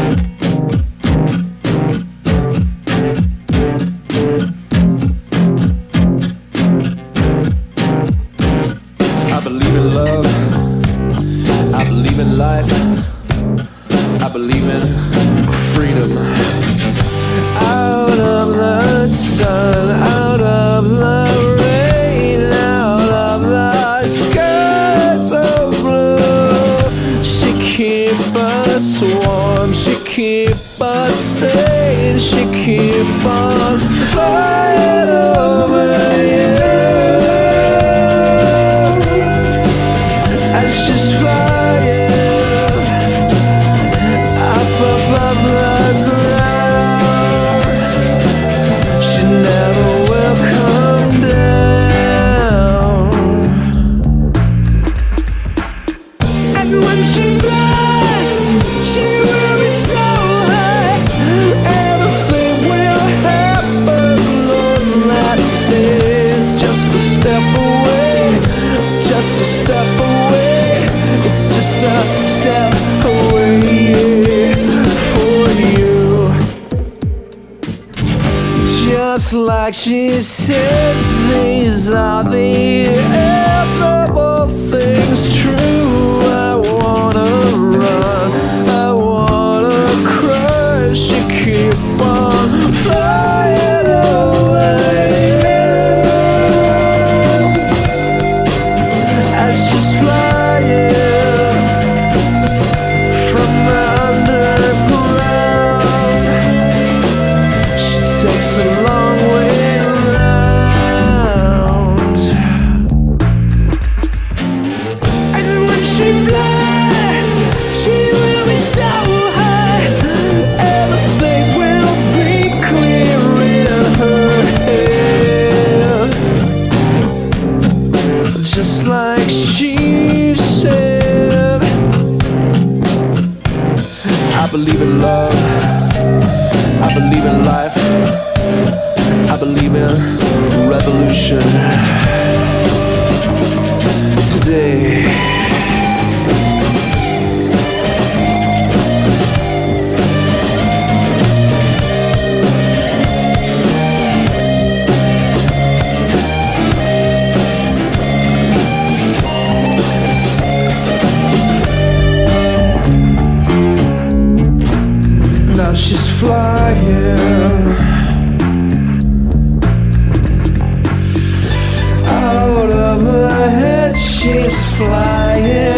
I believe in love, I believe in life, I believe in freedom. Out of the sun, out of the rain, out of the skies of blue, she keep us warm, she keep us sane, she keep on flying over you. And she's flying up above the ground. She never will come down. And when she flies, she will be so high. Everything will happen on that day. It's just a step away, just a step away. It's just a step away for you. Just like she said, these are the inevitable things true. I wanna run, I wanna cry. She keep on flying away, and she's flying from underground. She takes a long way around. And when she flies, she will be so high. Everything will be clear in her head, just like she said. I believe in love, I believe in life, I believe in revolution. Today now she's flying out of her head. She's flying